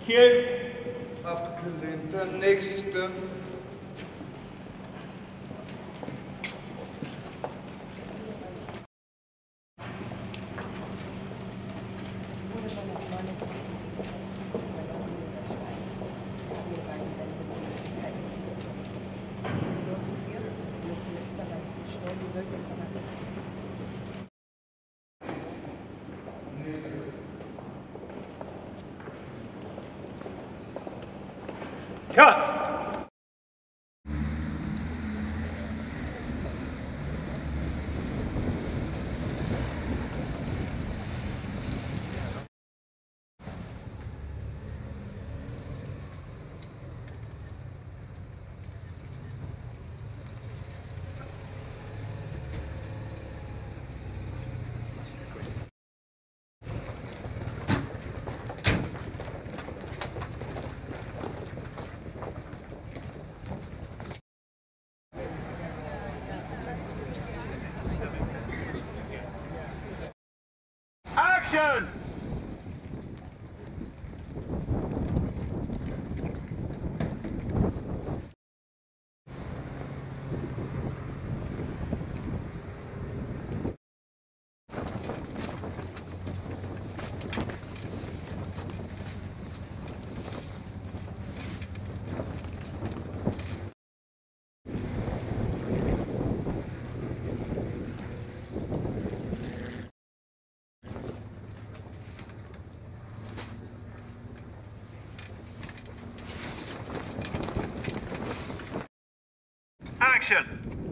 Cue. Abgelehnter nächste. Cut! Action! Action!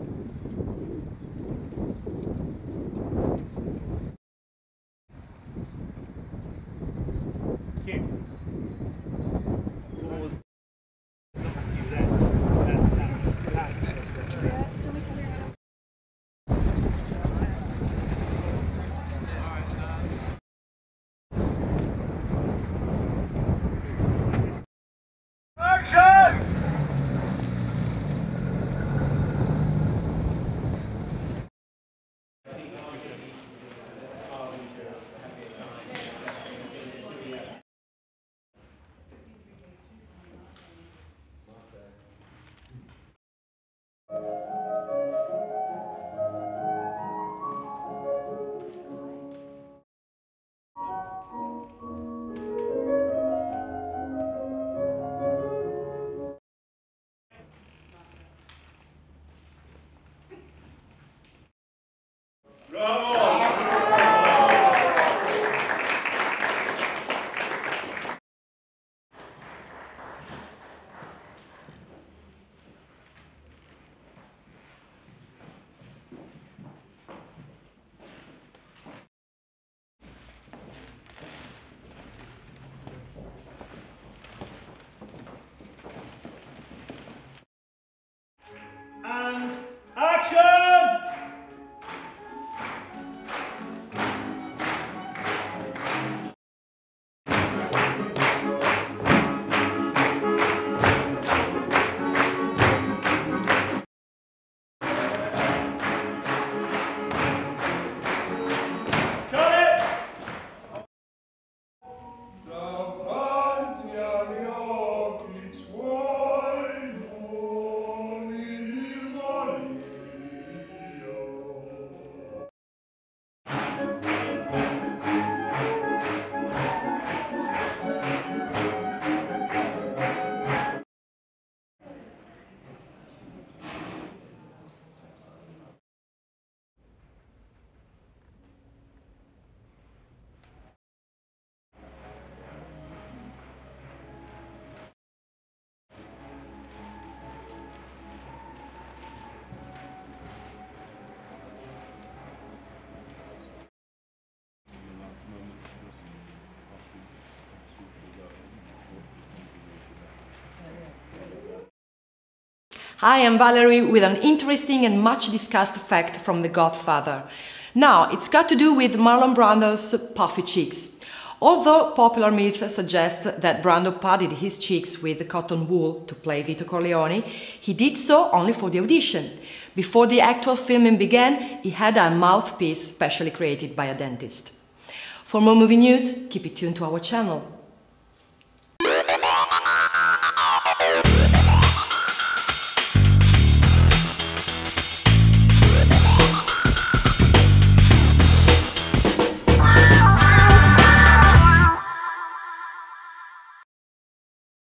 Hi, I'm Valerie with an interesting and much discussed fact from The Godfather. Now, it's got to do with Marlon Brando's puffy cheeks. Although popular myth suggests that Brando padded his cheeks with cotton wool to play Vito Corleone, he did so only for the audition. Before the actual filming began, he had a mouthpiece specially created by a dentist. For more movie news, keep it tuned to our channel.